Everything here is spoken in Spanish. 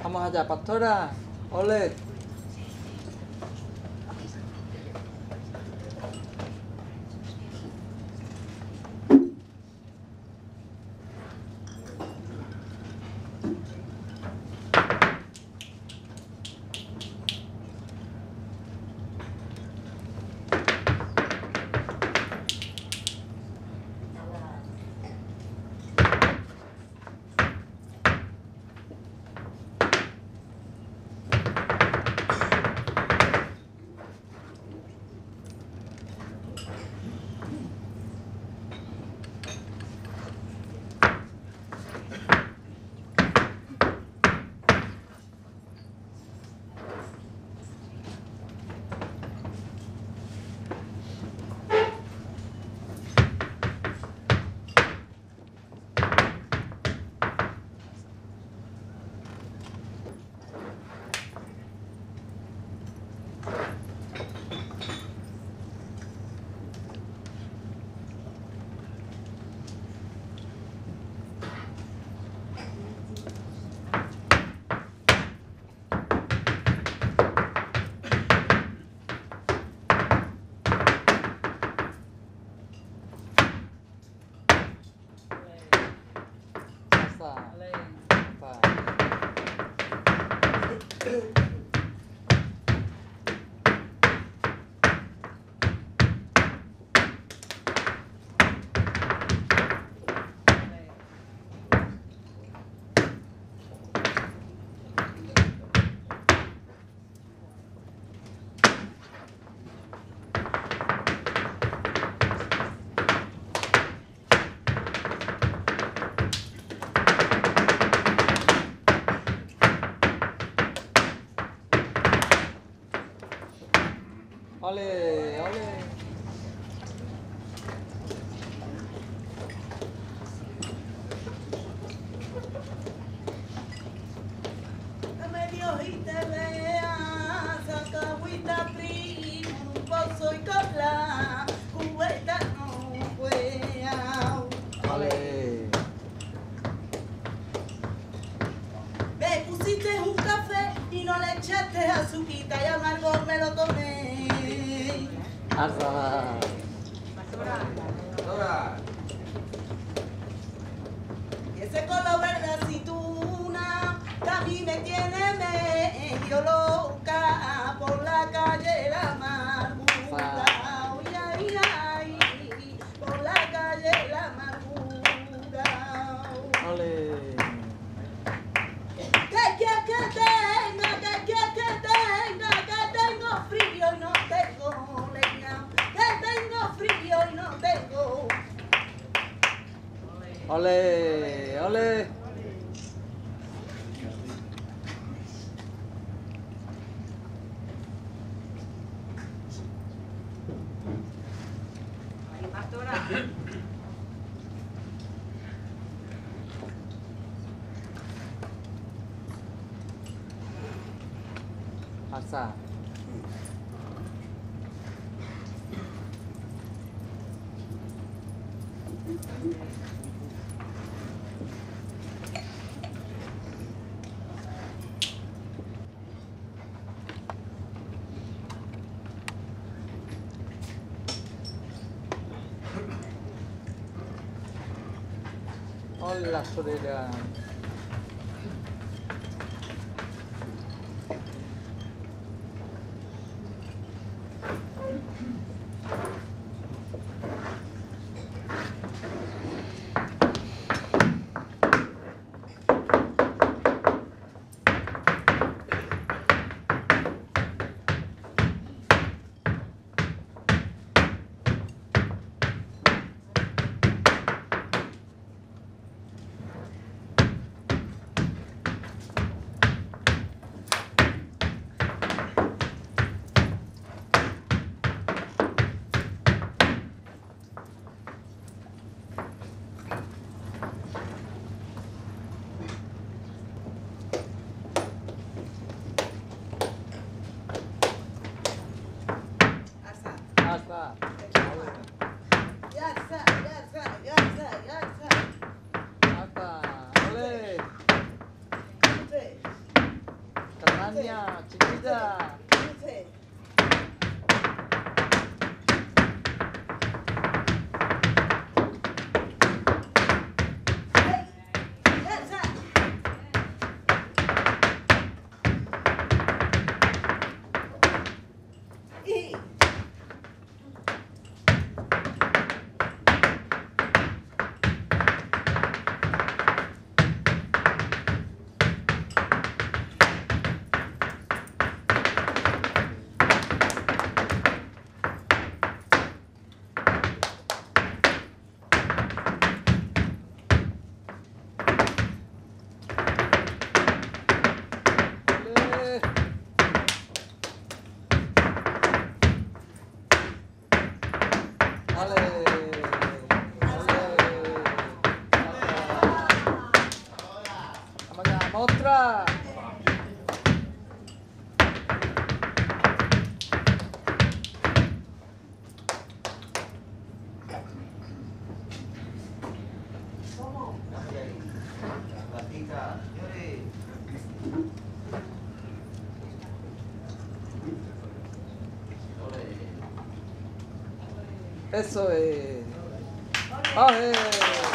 Vamos allá, pastora. Ole. Ole, ole. Dame Dios y te vea, saca agüita primo, un pozo y copla, cubeta no huea. Ole. Me pusiste un café y no le echaste azuquita y amargo me lo tomé. Arza. Y ese color verde aceituna que a mí me tiene medio loca por la calle La Amargura. Ay, ay, ay, por la calle La Amargura. Ole. Que tengo frío y no tengo leña. Que tengo frío y no tengo. Ole, ole. Arza. Hola, sorella. ¡Ostras! Gatita, señores. Eso es. ¡Ale!